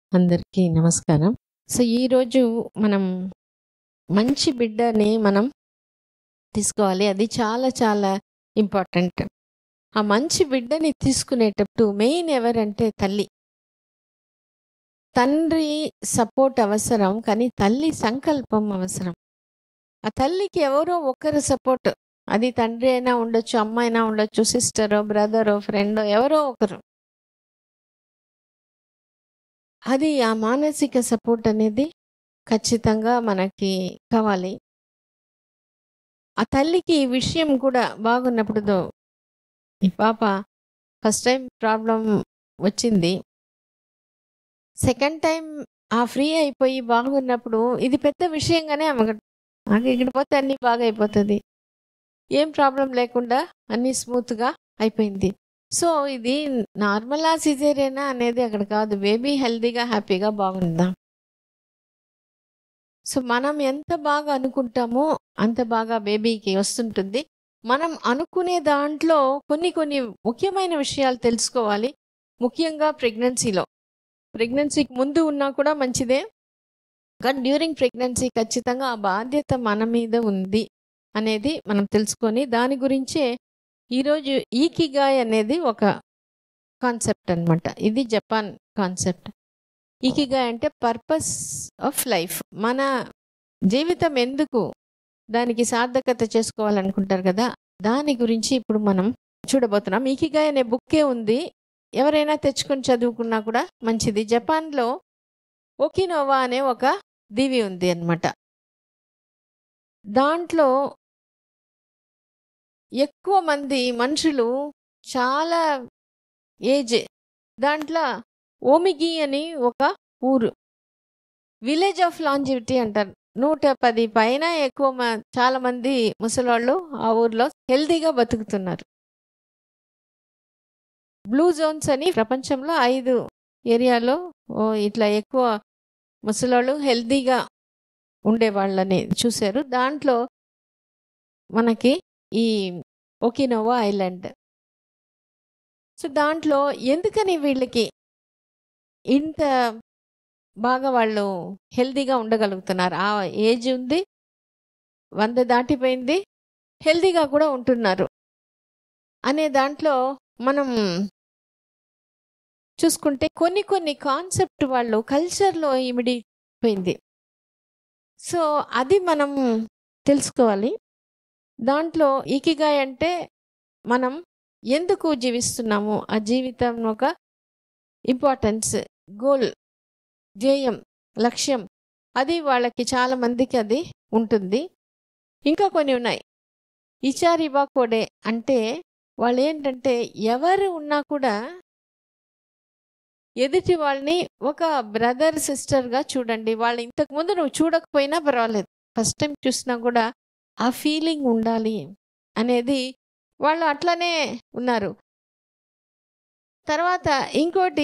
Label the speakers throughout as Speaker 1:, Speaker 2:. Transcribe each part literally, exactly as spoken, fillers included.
Speaker 1: అందరికీ నమస్కారం. సో, ఈరోజు మనం మంచి బిడ్డని మనం తీసుకోవాలి. అది చాలా చాలా ఇంపార్టెంట్. ఆ మంచి బిడ్డని తీసుకునేటప్పుడు మెయిన్ ఎవరంటే తల్లి. తండ్రి సపోర్ట్ అవసరం. కానీ తల్లి సంకల్పం అవసరం. ఆ తల్లికి ఎవరో ఒకరు సపోర్ట్. అది తండ్రి అయినా ఉండొచ్చు, అమ్మ అయినా ఉండొచ్చు, సిస్టరో, బ్రదరో, ఫ్రెండో ఎవరో ఒకరు. అది ఆ మానసిక సపోర్ట్ అనేది ఖచ్చితంగా మనకి కావాలి. ఆ తల్లికి ఈ విషయం కూడా బాగున్నప్పుడు దో ఈ పాప ఫస్ట్ టైం ప్రాబ్లం వచ్చింది. సెకండ్ టైం ఆ ఫ్రీ అయిపోయి బాగున్నప్పుడు ఇది పెద్ద విషయంగానే ఆమెకు నాకు ఇక్కడ పోతే అన్నీ బాగా అయిపోతుంది. ఏం ప్రాబ్లం లేకుండా అన్నీ స్మూత్గా అయిపోయింది. సో ఇది నార్మలా సిజేరియనా అనేది అక్కడ కాదు. బేబీ హెల్తీగా హ్యాపీగా బాగుందా. సో మనం ఎంత బాగా అనుకుంటామో అంత బాగా బేబీకి వస్తుంటుంది. మనం అనుకునే దాంట్లో కొన్ని కొన్ని ముఖ్యమైన విషయాలు తెలుసుకోవాలి. ముఖ్యంగా ప్రెగ్నెన్సీలో. ప్రెగ్నెన్సీకి ముందు ఉన్నా కూడా మంచిదే. కానీ డ్యూరింగ్ ప్రెగ్నెన్సీ ఖచ్చితంగా ఆ బాధ్యత మన మీద ఉంది అనేది మనం తెలుసుకొని దాని గురించే ఈరోజు ఈకిగాయ్ అనేది ఒక కాన్సెప్ట్ అనమాట. ఇది జపాన్ కాన్సెప్ట్. ఈకిగాయ్ అంటే పర్పస్ ఆఫ్ లైఫ్. మన జీవితం ఎందుకు దానికి సార్థకత చేసుకోవాలనుకుంటారు కదా, దాని గురించి ఇప్పుడు మనం చూడబోతున్నాం. ఈకిగాయ్ అనే బుక్కే ఉంది. ఎవరైనా తెచ్చుకొని చదువుకున్నా కూడా మంచిది. జపాన్లో ఒకినోవా అనే ఒక దీవి ఉంది అన్నమాట. దాంట్లో ఎక్కువ మంది మనుషులు చాలా ఏజ్. దాంట్లో ఓమిగి అని ఒక ఊరు, విలేజ్ ఆఫ్ లాంజివిటీ అంటారు. నూట పది పైన ఎక్కువ చాలా మంది ముసలాళ్ళు ఆ ఊర్లో హెల్తీగా బతుకుతున్నారు. బ్లూ జోన్స్ అని ప్రపంచంలో ఐదు ఏరియాలో ఇట్లా ఎక్కువ ముసలాళ్ళు హెల్తీగా ఉండేవాళ్ళని చూశారు. దాంట్లో మనకి ఈ ఒకినోవా ఐలాండ్. సో దాంట్లో ఎందుకని వీళ్ళకి ఇంత బాగా వాళ్ళు హెల్తీగా ఉండగలుగుతున్నారు? ఆ ఏజ్ ఉంది, వంద దాటిపోయింది, హెల్తీగా కూడా ఉంటున్నారు అనే దాంట్లో మనం చూసుకుంటే కొన్ని కొన్ని కాన్సెప్ట్ వాళ్ళు కల్చర్లో ఇమిడిపోయింది. సో అది మనం తెలుసుకోవాలి. దాంట్లో ఈకిగాయ్ అంటే మనం ఎందుకు జీవిస్తున్నాము, ఆ జీవితం ఒక ఇంపార్టెన్స్, గోల్, ధ్యేయం, లక్ష్యం, అది వాళ్ళకి చాలా మందికి అది ఉంటుంది. ఇంకా కొన్ని ఉన్నాయి. ఇచారివా కోడే అంటే వాళ్ళు ఏంటంటే ఎవరు ఉన్నా కూడా ఎదుటి వాళ్ళని ఒక బ్రదర్ సిస్టర్గా చూడండి. వాళ్ళు ఇంతకుముందు నువ్వు చూడకపోయినా పర్వాలేదు, ఫస్ట్ టైం చూసినా కూడా ఆ ఫీలింగ్ ఉండాలి అనేది వాళ్ళు అట్లనే ఉన్నారు. తర్వాత ఇంకోటి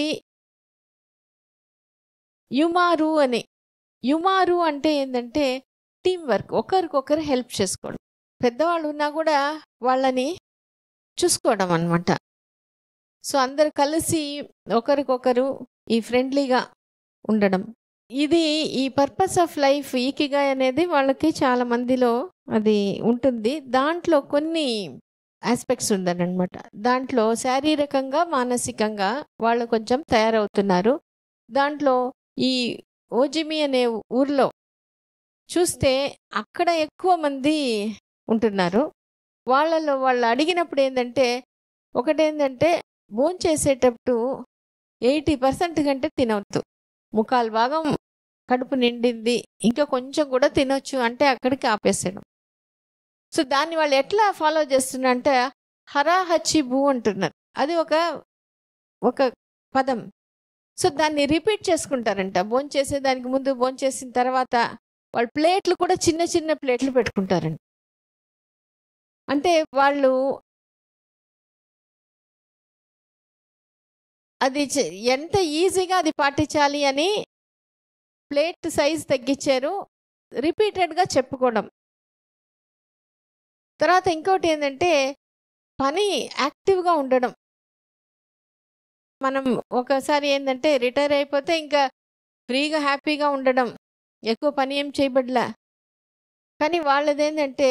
Speaker 1: యుమారు అని. యుమారు అంటే ఏంటంటే టీం వర్క్, ఒకరికొకరు హెల్ప్ చేసుకోవడం. పెద్దవాళ్ళు ఉన్నా కూడా వాళ్ళని చూసుకోవడం అన్నమాట. సో అందరు కలిసి ఒకరికొకరు ఈ ఫ్రెండ్లీగా ఉండడం, ఇది ఈ పర్పస్ ఆఫ్ లైఫ్ ఈకిగాయ్ అనేది వాళ్ళకి చాలా మందిలో అది ఉంటుంది. దాంట్లో కొన్ని ఆస్పెక్ట్స్ ఉందన్నమాట. దాంట్లో శారీరకంగా మానసికంగా వాళ్ళు కొంచెం తయారవుతున్నారు. దాంట్లో ఈ ఓజిమి అనే ఊర్లో చూస్తే అక్కడ ఎక్కువ మంది ఉంటున్నారు. వాళ్ళలో వాళ్ళు అడిగినప్పుడు ఏంటంటే ఒకటేంటంటే భోంచేసేటప్పుడు ఎయిటీ పర్సెంట్ కంటే తినవద్దు. ముక్కాలు భాగం కడుపు నిండింది, ఇంకా కొంచెం కూడా తినొచ్చు అంటే అక్కడికి ఆపేసేయడం. సో దాన్ని వాళ్ళు ఎట్లా ఫాలో చేస్తున్నారు అంటే హరా హచ్చి భూ అంటున్నారు. అది ఒక ఒక పదం. సో దాన్ని రిపీట్ చేసుకుంటారంట. భోంచేసే దానికి ముందు, భోంచేసిన తర్వాత వాళ్ళ ప్లేట్లు కూడా చిన్న చిన్న ప్లేట్లు పెట్టుకుంటారంట. అంటే వాళ్ళు అది ఎంత ఈజీగా అది పాటించాలి అని ప్లేట్ సైజ్ తగ్గించారు, రిపీటెడ్గా చెప్పుకోవడం. తర్వాత ఇంకోటి ఏంటంటే పని యాక్టివ్గా ఉండడం. మనం ఒకసారి ఏంటంటే రిటైర్ అయిపోతే ఇంకా ఫ్రీగా హ్యాపీగా ఉండడం, ఎక్కువ పని ఏం చేయబడలా. కానీ వాళ్ళదేంటంటే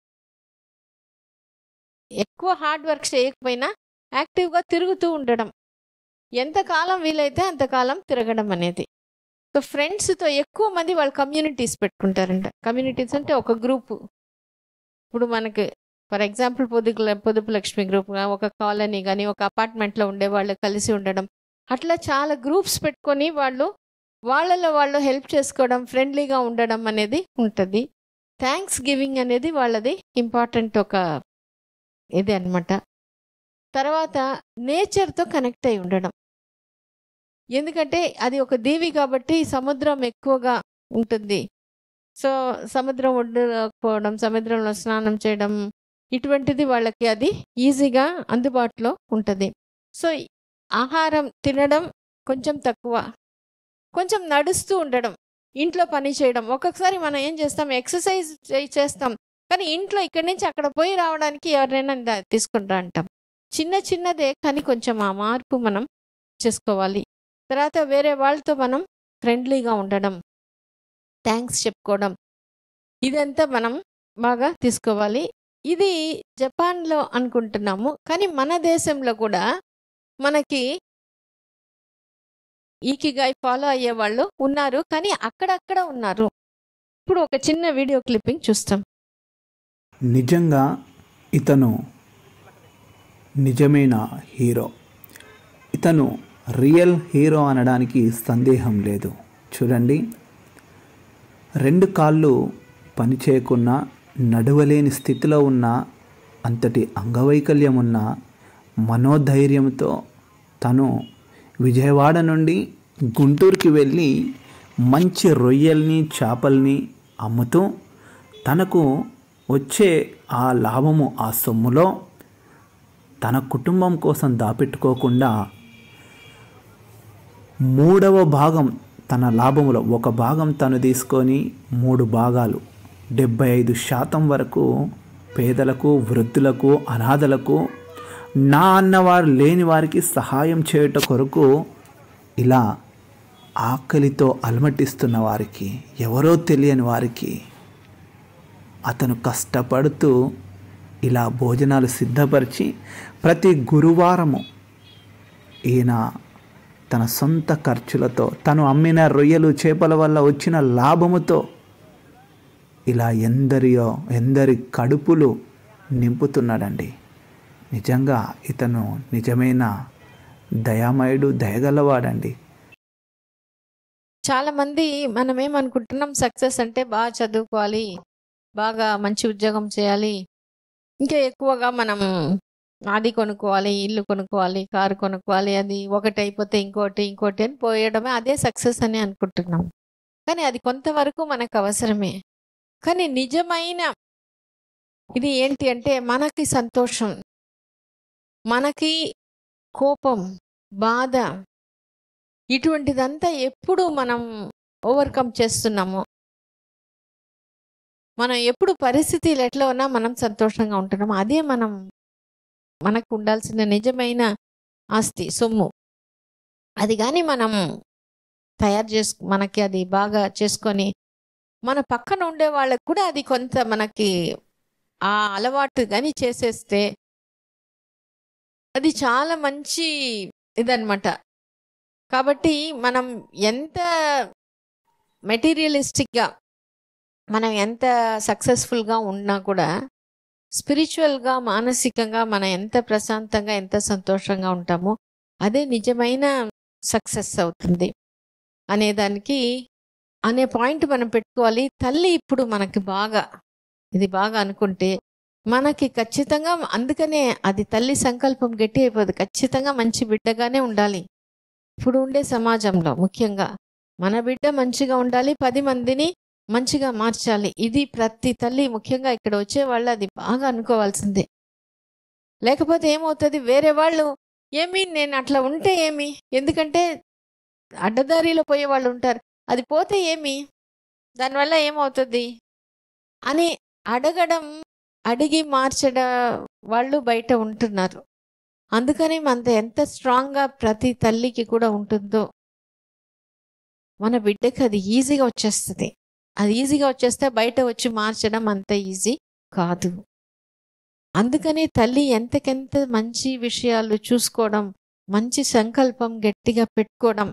Speaker 1: ఎక్కువ హార్డ్ వర్క్ చేయకపోయినా యాక్టివ్గా తిరుగుతూ ఉండడం, ఎంతకాలం వీలైతే అంతకాలం తిరగడం అనేది. సో ఫ్రెండ్స్తో ఎక్కువ మంది వాళ్ళు కమ్యూనిటీస్ పెట్టుకుంటారంట. కమ్యూనిటీస్ అంటే ఒక గ్రూపు. ఇప్పుడు మనకి ఫర్ ఎగ్జాంపుల్ పొదుపు పొదుపు లక్ష్మి గ్రూప్, ఒక కాలనీ కానీ ఒక అపార్ట్మెంట్లో ఉండే వాళ్ళు కలిసి ఉండడం, అట్లా చాలా గ్రూప్స్ పెట్టుకొని వాళ్ళు వాళ్ళలో వాళ్ళు హెల్ప్ చేసుకోవడం, ఫ్రెండ్లీగా ఉండడం అనేది ఉంటుంది. థ్యాంక్స్ గివింగ్ అనేది వాళ్ళది ఇంపార్టెంట్ ఒక ఇది అనమాట. తర్వాత నేచర్తో కనెక్ట్ అయి ఉండడం, ఎందుకంటే అది ఒక దీవి కాబట్టి సముద్రం ఎక్కువగా ఉంటుంది. సో సముద్రం ఒడ్డుపోవడం, సముద్రంలో స్నానం చేయడం, ఇటువంటిది వాళ్ళకి అది ఈజీగా అందుబాటులో ఉంటుంది. సో ఆహారం తినడం కొంచెం తక్కువ, కొంచెం నడుస్తూ ఉండడం, ఇంట్లో పని చేయడం. ఒక్కొక్కసారి మనం ఏం చేస్తాం, ఎక్సర్సైజ్ చేస్తాం, కానీ ఇంట్లో ఇక్కడి నుంచి అక్కడ పోయి రావడానికి ఎవరైనా తీసుకుంటా అంటాం. చిన్న చిన్నదే కానీ కొంచెం ఆ మార్పు మనం చేసుకోవాలి. తర్వాత వేరే వాళ్ళతో మనం ఫ్రెండ్లీగా ఉండడం, థ్యాంక్స్ చెప్పుకోవడం, ఇదంతా మనం బాగా తీసుకోవాలి. ఇది జపాన్లో అనుకుంటున్నాము, కానీ మన దేశంలో కూడా మనకి ఈకిగాయ్ ఫాలో అయ్యే వాళ్ళు ఉన్నారు, కానీ అక్కడక్కడ ఉన్నారు. ఇప్పుడు ఒక చిన్న వీడియో క్లిప్పింగ్ చూస్తాం.
Speaker 2: నిజంగా ఇతను నిజమైన హీరో. ఇతను రియల్ హీరో అనడానికి సందేహం లేదు. చూడండి, రెండు కాళ్ళు పనిచేయకున్నా, నడవలేని స్థితిలో ఉన్న, అంతటి అంగవైకల్యం ఉన్న, మనోధైర్యంతో తను విజయవాడ నుండి గుంటూరుకి వెళ్ళి మంచి రొయ్యల్ని చేపల్ని అమ్ముతూ తనకు వచ్చే ఆ లాభము, ఆ సొమ్ములో తన కుటుంబం కోసం దాపెట్టుకోకుండా మూడవ భాగం తన లాభములో ఒక భాగం తను తీసుకొని మూడు భాగాలు డెబ్బై ఐదు శాతం వరకు పేదలకు, వృద్ధులకు, అనాథలకు, నా అన్నవారు లేని వారికి సహాయం చేయట కొరకు ఇలా ఆకలితో అలమటిస్తున్న వారికి, ఎవరో తెలియని వారికి అతను కష్టపడుతూ ఇలా భోజనాలు సిద్ధపరిచి ప్రతి గురువారము ఈయన తన సొంత ఖర్చులతో, తను అమ్మిన రొయ్యలు చేపల వల్ల వచ్చిన లాభముతో ఇలా ఎందరియో ఎందరి కడుపులు నింపుతున్నాడండి. నిజంగా ఇతను నిజమైన దయామయుడు, దయగలవాడండి.
Speaker 1: చాలామంది మనం ఏమనుకుంటున్నాం, సక్సెస్ అంటే బాగా చదువుకోవాలి, బాగా మంచి ఉద్యోగం చేయాలి, ఇంకా ఎక్కువగా మనం అది కొనుక్కోవాలి, ఇల్లు కొనుక్కోవాలి, కారు కొనుక్కోవాలి, అది ఒకటి అయిపోతే ఇంకోటి ఇంకోటి అని పోయడమే అదే సక్సెస్ అని అనుకుంటున్నాం. కానీ అది కొంతవరకు మనకు అవసరమే. కానీ నిజమైన ఇది ఏంటి అంటే మనకి సంతోషం, మనకి కోపం, బాధ, ఇటువంటిదంతా ఎప్పుడు మనం ఓవర్కమ్ చేస్తున్నాము, మనం ఎప్పుడు పరిస్థితులు ఎట్లా ఉన్నా మనం సంతోషంగా ఉంటున్నాము, అదే మనం మనకు ఉండాల్సిన నిజమైన ఆస్తి, సొమ్ము. అది కానీ మనం తయారు చేసు మనకి అది బాగా చేసుకొని మన పక్కన ఉండే వాళ్ళకు కూడా అది కొంత మనకి ఆ అలవాటు కానీ చేసేస్తే అది చాలా మంచి ఇదన్నమాట. కాబట్టి మనం ఎంత మెటీరియలిస్టిక్గా, మనం ఎంత సక్సెస్ఫుల్గా ఉన్నా కూడా స్పిరిచువల్గా, మానసికంగా మనం ఎంత ప్రశాంతంగా, ఎంత సంతోషంగా ఉంటామో అదే నిజమైన సక్సెస్ అవుతుంది అనేదానికి అనే పాయింట్ మనం పెట్టుకోవాలి. తల్లి ఇప్పుడు మనకి బాగా ఇది బాగా అనుకుంటే మనకి ఖచ్చితంగా, అందుకనే అది తల్లి సంకల్పం గట్టి అయిపోదు, ఖచ్చితంగా మంచి బిడ్డగానే ఉండాలి. ఇప్పుడు ఉండే సమాజంలో ముఖ్యంగా మన బిడ్డ మంచిగా ఉండాలి, పది మందిని మంచిగా మార్చాలి. ఇది ప్రతి తల్లి, ముఖ్యంగా ఇక్కడ వచ్చే వాళ్ళు అది బాగా అనుకోవాల్సిందే. లేకపోతే ఏమవుతుంది, వేరే వాళ్ళు ఏమి నేను అట్లా ఉంటే ఏమి, ఎందుకంటే అడ్డదారిలో పోయే వాళ్ళు ఉంటారు, అది పోతే ఏమి, దానివల్ల ఏమవుతుంది అని అడగడం, అడిగి మార్చడం వాళ్ళు బయట ఉంటున్నారు. అందుకని మనతో ఎంత స్ట్రాంగ్గా ప్రతి తల్లికి కూడా ఉంటుందో మన బిడ్డకి అది ఈజీగా వచ్చేస్తుంది. అది ఈజీగా వచ్చేస్తే బయట వచ్చి మార్చడం అంత ఈజీ కాదు. అందుకని తల్లి ఎంతకెంత మంచి విషయాలు చూసుకోవడం, మంచి సంకల్పం గట్టిగా పెట్టుకోవడం.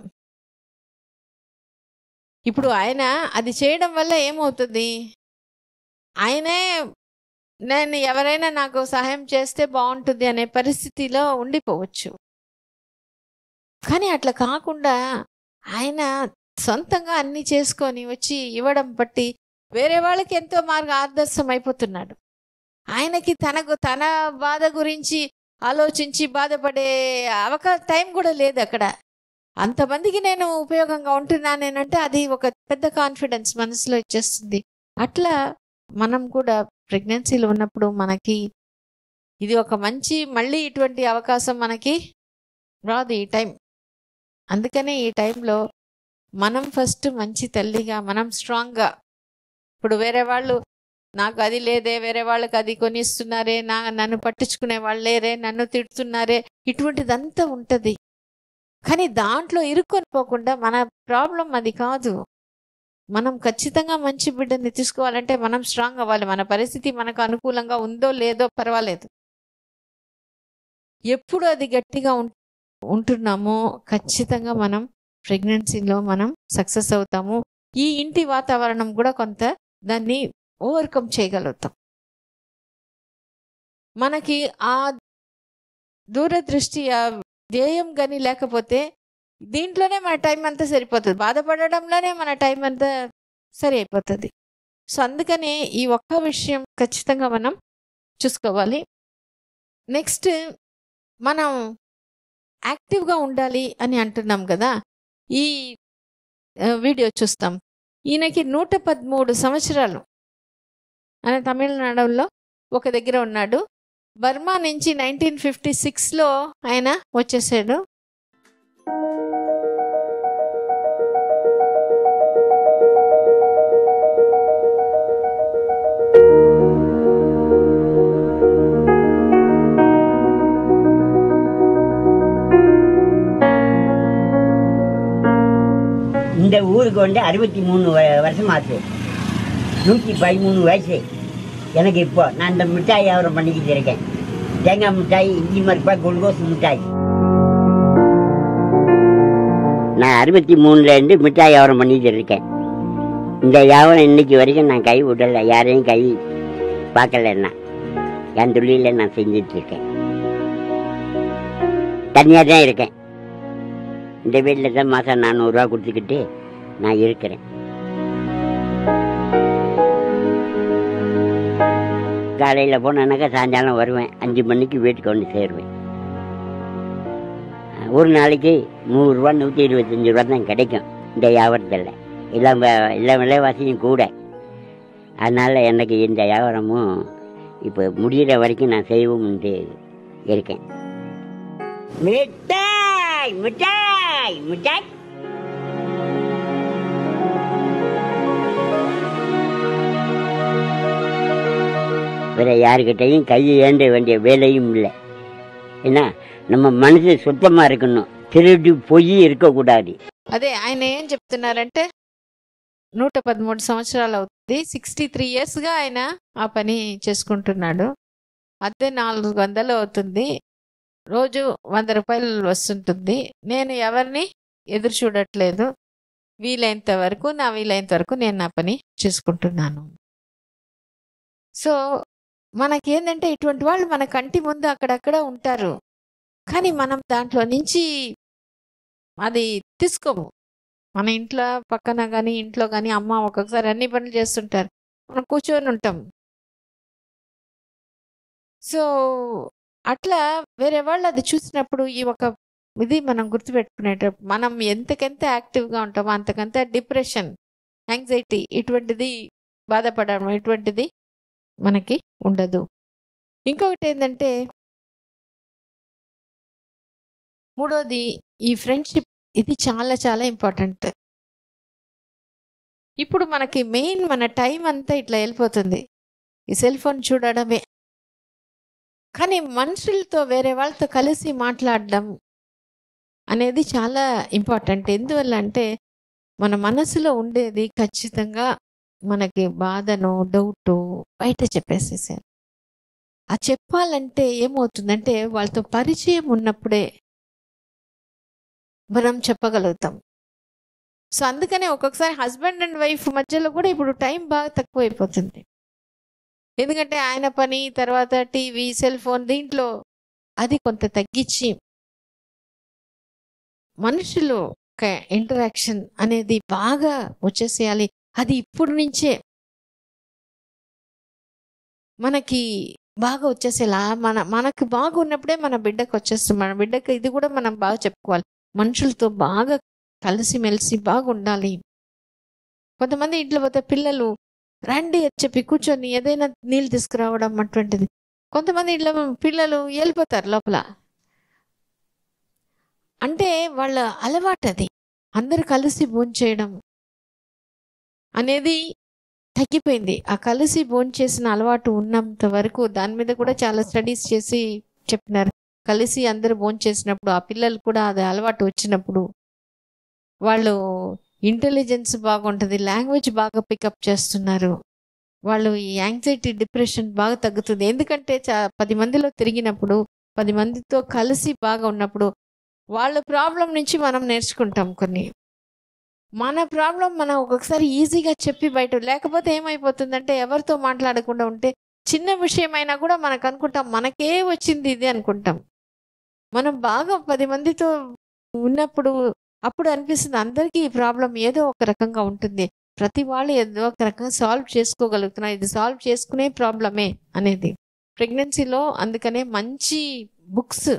Speaker 1: ఇప్పుడు ఆయన అది చేయడం వల్ల ఏమవుతుంది, ఆయనే నేను ఎవరైనా నాకు సహాయం చేస్తే బాగుంటుంది అనే పరిస్థితిలో ఉండిపోవచ్చు. కానీ అట్లా కాకుండా ఆయన సొంతంగా అన్ని చేసుకొని వచ్చి ఇవ్వడం బట్టి వేరే వాళ్ళకి ఎంతో మార్గ ఆదర్శం అయిపోతున్నాడు. ఆయనకి తనకు తన బాధ గురించి ఆలోచించి బాధపడే అవకాశం టైం కూడా లేదు అక్కడ. అంతమందికి నేను ఉపయోగంగా ఉంటున్నానేనంటే అది ఒక పెద్ద కాన్ఫిడెన్స్ మనసులో ఇచ్చేస్తుంది. అట్లా మనం కూడా ప్రెగ్నెన్సీలో ఉన్నప్పుడు మనకి ఇది ఒక మంచి, మళ్ళీ ఇటువంటి అవకాశం మనకి రాదు ఈ టైం. అందుకనే ఈ టైంలో మనం ఫస్ట్ మంచి తల్లిగా, మనం స్ట్రాంగ్గా, ఇప్పుడు వేరే వాళ్ళు నాకు అది లేదే, వేరే వాళ్ళకి అది కొనిస్తున్నారే, నా నన్ను పట్టించుకునే వాళ్ళు లేరే, నన్ను తిడుతున్నారే, ఇటువంటిదంతా ఉంటుంది. కానీ దాంట్లో ఇరుక్కొని పోకుండా మన ప్రాబ్లం అది కాదు. మనం ఖచ్చితంగా మంచి బిడ్డని తీసుకోవాలంటే మనం స్ట్రాంగ్ అవ్వాలి. మన పరిస్థితి మనకు అనుకూలంగా ఉందో లేదో పర్వాలేదు. ఎప్పుడు అది గట్టిగా ఉంటున్నామో ఖచ్చితంగా మనం ప్రెగ్నెన్సీలో మనం సక్సెస్ అవుతాము. ఈ ఇంటి వాతావరణం కూడా కొంత దాన్ని ఓవర్కమ్ చేయగలుగుతాం. మనకి ఆ దూరదృష్టి, ఆ ధ్యేయం కానీ లేకపోతే దీంట్లోనే మన టైం అంతా సరిపోతుంది, బాధపడడంలోనే మన టైం అంతా సరి అయిపోతుంది. సో అందుకనే ఈ ఒక్క విషయం ఖచ్చితంగా మనం చూసుకోవాలి. నెక్స్ట్ మనం యాక్టివ్గా ఉండాలి అని అంటున్నాం కదా. ఈ వీడియో చూస్తాం. ఈయనకి నూట పదమూడు సంవత్సరాలు. ఆయన తమిళనాడులో ఒక దగ్గర ఉన్నాడు. బర్మా నుంచి నైన్టీన్ ఫిఫ్టీ సిక్స్లో ఆయన వచ్చేసాడు.
Speaker 3: இந்த ஊருக்கு வந்து அறுபத்தி மூணு வருஷம் ஆச்சு. நூற்றி பதிமூணு வயசு எனக்கு. இப்போ நான் இந்த மிட்டாய் வியாபாரம் பண்ணிக்கிட்டு இருக்கேன். தேங்காய் மிட்டாய், இஞ்சி மருப்பா, குளுக்கோஸ் மிட்டாய். நான் அறுபத்தி மூணுலேருந்து மிட்டாய் வியாபாரம் பண்ணிக்கிட்டு இருக்கேன். இந்த வியாபாரம் இன்னைக்கு வரைக்கும் நான் கை விடலை, யாரையும் கை பார்க்கலன்னா. என் தொழிலில் நான் செஞ்சிட்ருக்கேன். தனியாக தான் இருக்கேன். இந்த வீட்டில் தான் மாதம் நானூறுரூவா கொடுத்துக்கிட்டு நான் இருக்கிறேன். காலையில் போனேன்னாக்கா சாயங்காலம் வருவேன். அஞ்சு மணிக்கு வீட்டுக்கு வந்து சேருவேன். ஒரு நாளைக்கு நூறுரூவா நூற்றி இருபத்தஞ்சி ரூபா தான் கிடைக்கும் இந்த வியாபாரத்தில். எல்லாம் எல்லாம் விலைவாசியும் கூட. அதனால் எனக்கு இந்த வியாபாரமும் இப்போ முடிகிற வரைக்கும் நான் செய்வோம்ட்டு இருக்கேன். மிட்டாய் மிட்டாய் மிட்டாய். வேற யாருக்கிட்டையும் கையை ஏண்ட வேண்டிய வேலையும் இல்லை. ஏன்னா நம்ம మనసు சுத்தமா இருக்கணும், తిరుడు పొయ్యి இருக்கக்கூடாது.
Speaker 1: అదే ఆయన ఏం చెప్తున్నారంటే నూట పదమూడు సంవత్సరాలు అవుతుంది. సిక్స్టీ త్రీ ఇయర్స్గా ఆయన ఆ పని చేసుకుంటున్నాడు. అదే నాలుగు వందలు అవుతుంది. రోజు వంద రూపాయలు వస్తుంటుంది. నేను ఎవరిని ఎదురు చూడట్లేదు. వీలైనంత వరకు నా వీలైనంత వరకు నేను నా పని చేసుకుంటున్నాను. సో మనకేంటంటే ఇటువంటి వాళ్ళు మన కంటి ముందు అక్కడక్కడ ఉంటారు. కానీ మనం దాంట్లో నుంచి అది తీసుకోము. మన ఇంట్లో పక్కన కానీ ఇంట్లో కానీ అమ్మ ఒక్కొక్కసారి అన్ని పనులు చేస్తుంటారు, మనం కూర్చొని ఉంటాం. సో అట్లా వేరే వాళ్ళు అది చూసినప్పుడు ఈ ఒక ఇది మనం గుర్తుపెట్టుకునేటప్పుడు మనం ఎంతకెంత యాక్టివ్గా ఉంటామో అంతకంత డిప్రెషన్, యాంగ్జైటీ ఇటువంటిది, బాధపడడం ఇటువంటిది మనకి ఉండదు. ఇంకొకటి ఏంటంటే మూడోది ఈ ఫ్రెండ్షిప్. ఇది చాలా చాలా ఇంపార్టెంట్. ఇప్పుడు మనకి మెయిన్ మన టైం అంతా ఇట్లా వెళ్ళిపోతుంది ఈ సెల్ ఫోన్ చూడడమే. కానీ మనుషులతో వేరే వాళ్ళతో కలిసి మాట్లాడడం అనేది చాలా ఇంపార్టెంట్. ఎందువల్ల అంటే మన మనసులో ఉండేది ఖచ్చితంగా మనకి బాధనో డౌటో బయట చెప్పేసేసారు. ఆ చెప్పాలంటే ఏమవుతుందంటే వాళ్ళతో పరిచయం ఉన్నప్పుడే మనం చెప్పగలుగుతాం. సో అందుకనే ఒక్కొక్కసారి హస్బెండ్ అండ్ వైఫ్ మధ్యలో కూడా ఇప్పుడు టైం బాగా తక్కువైపోతుంది. ఎందుకంటే ఆయన పని, తర్వాత టీవీ, సెల్ ఫోన్, దీంట్లో అది కొంత తగ్గించి మనుషులు ఒక ఇంటరాక్షన్ అనేది బాగా వచ్చేసేయాలి. అది ఇప్పుడు నుంచే మనకి బాగా వచ్చేసేలా మన మనకు బాగా ఉన్నప్పుడే మన బిడ్డకు వచ్చేస్తుంది. మన బిడ్డకు ఇది కూడా మనం బాగా చెప్పుకోవాలి. మనుషులతో బాగా కలిసిమెలిసి బాగా ఉండాలి. కొంతమంది ఇంట్లో పోతే పిల్లలు రండి అని చెప్పి కూర్చొని ఏదైనా నీళ్ళు తీసుకురావడం అటువంటిది. కొంతమంది ఇంట్లో పిల్లలు వెళ్ళిపోతారు లోపల. అంటే వాళ్ళ అలవాటు అది. అందరు కలిసి భోంచేయడం అనేది తగ్గిపోయింది. ఆ కలిసి భోంచేసిన అలవాటు ఉన్నంత వరకు దాని మీద కూడా చాలా స్టడీస్ చేసి చెప్పినారు. కలిసి అందరూ భోంచేసినప్పుడు ఆ పిల్లలు కూడా అది అలవాటు వచ్చినప్పుడు వాళ్ళు ఇంటెలిజెన్స్ బాగుంటుంది, లాంగ్వేజ్ బాగా పికప్ చేస్తున్నారు. వాళ్ళు ఈ యాంగ్జైటీ, డిప్రెషన్ బాగా తగ్గుతుంది. ఎందుకంటే చా పది మందిలో తిరిగినప్పుడు, పది మందితో కలిసి బాగా ఉన్నప్పుడు వాళ్ళ ప్రాబ్లం నుంచి మనం నేర్చుకుంటాం కొన్ని. మన ప్రాబ్లం మనం ఒక్కొక్కసారి ఈజీగా చెప్పి బయట, లేకపోతే ఏమైపోతుందంటే ఎవరితో మాట్లాడకుండా ఉంటే చిన్న విషయమైనా కూడా మనకు అనుకుంటాం మనకే వచ్చింది ఇది అనుకుంటాం. మనం బాగా పది మందితో ఉన్నప్పుడు అప్పుడు అనిపిస్తుంది అందరికీ ఈ ప్రాబ్లం ఏదో ఒక రకంగా ఉంటుంది, ప్రతి వాళ్ళు ఏదో ఒక రకంగా సాల్వ్ చేసుకోగలుగుతున్నారు, ఇది సాల్వ్ చేసుకునే ప్రాబ్లమే అనేది. ప్రెగ్నెన్సీలో అందుకనే మంచి బుక్స్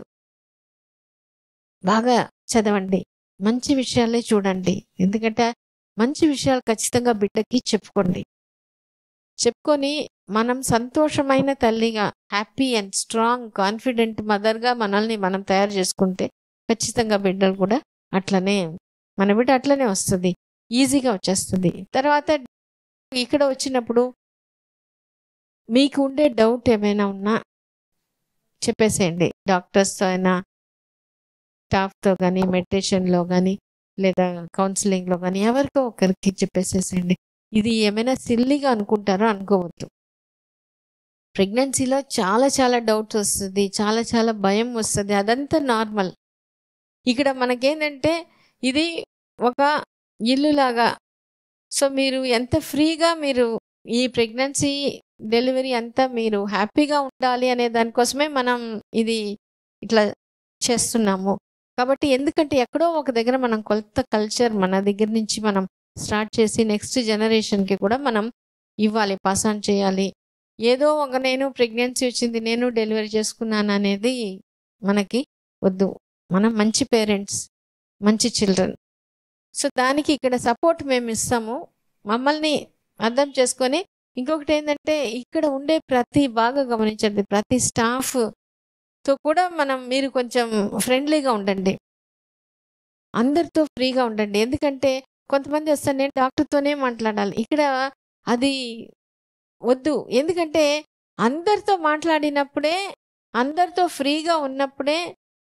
Speaker 1: బాగా చదవండి, మంచి విషయాలే చూడండి. ఎందుకంటే మంచి విషయాలు ఖచ్చితంగా బిడ్డకి చెప్పుకోండి. చెప్పుకొని మనం సంతోషమైన తల్లిగా, హ్యాపీ అండ్ స్ట్రాంగ్ కాన్ఫిడెంట్ మదర్గా మనల్ని మనం తయారు చేసుకుంటే ఖచ్చితంగా బిడ్డలు కూడా అట్లనే, మన బిడ్డ అట్లనే వస్తుంది, ఈజీగా వచ్చేస్తుంది. తర్వాత ఇక్కడ వచ్చినప్పుడు మీకు ఉండే డౌట్ ఏమైనా ఉన్నా చెప్పేసేయండి. డాక్టర్స్తో అయినా, స్టాఫ్తో కానీ, మెడిటేషన్లో కానీ, లేదా కౌన్సిలింగ్లో కానీ ఎవరికో ఒకరికి చెప్పేసేసేయండి. ఇది ఏమైనా సిల్లీగా అనుకుంటారో అనుకోవద్దు. ప్రెగ్నెన్సీలో చాలా చాలా డౌట్స్ వస్తుంది, చాలా చాలా భయం వస్తుంది, అదంతా నార్మల్. ఇక్కడ మనకేంటంటే ఇది ఒక ఇల్లులాగా. సో మీరు ఎంత ఫ్రీగా మీరు ఈ ప్రెగ్నెన్సీ డెలివరీ అంతా మీరు హ్యాపీగా ఉండాలి అనే దానికోసమే మనం ఇది ఇట్లా చేస్తున్నాము. కాబట్టి ఎందుకంటే ఎక్కడో ఒక దగ్గర మనం కొత్త కల్చర్ మన దగ్గర నుంచి మనం స్టార్ట్ చేసి నెక్స్ట్ జనరేషన్కి కూడా మనం ఇవ్వాలి, పాస్ ఆన్ చేయాలి. ఏదో ఒక నేను ప్రెగ్నెన్సీ వచ్చింది, నేను డెలివరీ చేసుకున్నాను అనేది మనకి వద్దు. మనం మంచి పేరెంట్స్, మంచి చిల్డ్రన్. సో దానికి ఇక్కడ సపోర్ట్ మేము ఇస్తాము. మమ్మల్ని అర్థం చేసుకొని, ఇంకొకటి ఏంటంటే ఇక్కడ ఉండే ప్రతి బాగా గమనించండి, ప్రతి స్టాఫ్తో కూడా మనం మీరు కొంచెం ఫ్రెండ్లీగా ఉండండి, అందరితో ఫ్రీగా ఉండండి. ఎందుకంటే కొంతమంది వస్తారు నేను డాక్టర్తోనే మాట్లాడాలి, ఇక్కడ అది వద్దు. ఎందుకంటే అందరితో మాట్లాడినప్పుడే, అందరితో ఫ్రీగా ఉన్నప్పుడే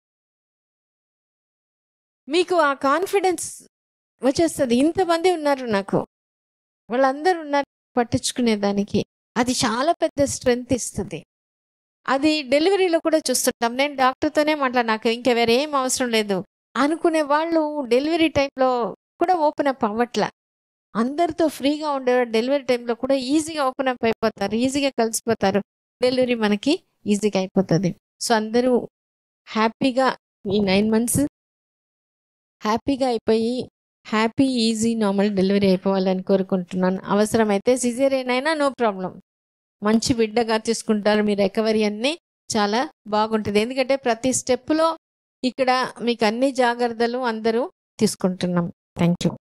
Speaker 1: మీకు ఆ కాన్ఫిడెన్స్ వచ్చేస్తుంది. ఇంతమంది ఉన్నారు నాకు, వాళ్ళందరూ ఉన్నారు పట్టించుకునేదానికి, అది చాలా పెద్ద స్ట్రెంగ్త్ ఇస్తుంది. అది డెలివరీలో కూడా చూస్తుంటాం. నేను డాక్టర్తోనే మాట్లాడు, నాకు ఇంకా వేరే ఏం అవసరం లేదు అనుకునే వాళ్ళు డెలివరీ టైంలో కూడా ఓపెన్ అప్ అవ్వట్లా. అందరితో ఫ్రీగా ఉండే డెలివరీ టైంలో కూడా ఈజీగా ఓపెన్ అప్ అయిపోతారు, ఈజీగా కలిసిపోతారు, డెలివరీ మనకి ఈజీగా అయిపోతుంది. సో అందరూ హ్యాపీగా ఈ నైన్ మంత్స్ హ్యాపీగా అయిపోయి హ్యాపీ ఈజీ నార్మల్ డెలివరీ అయిపోవాలని కోరుకుంటున్నాను. అవసరమైతే సిజేరియన్ అయినా నో ప్రాబ్లం, మంచి బిడ్డగా తీసుకుంటారు, మీ రికవరీ అన్నీ చాలా బాగుంటుంది. ఎందుకంటే ప్రతి స్టెప్లో ఇక్కడ మీకు అన్ని జాగ్రత్తలు అందరూ తీసుకుంటున్నాం. Thank you.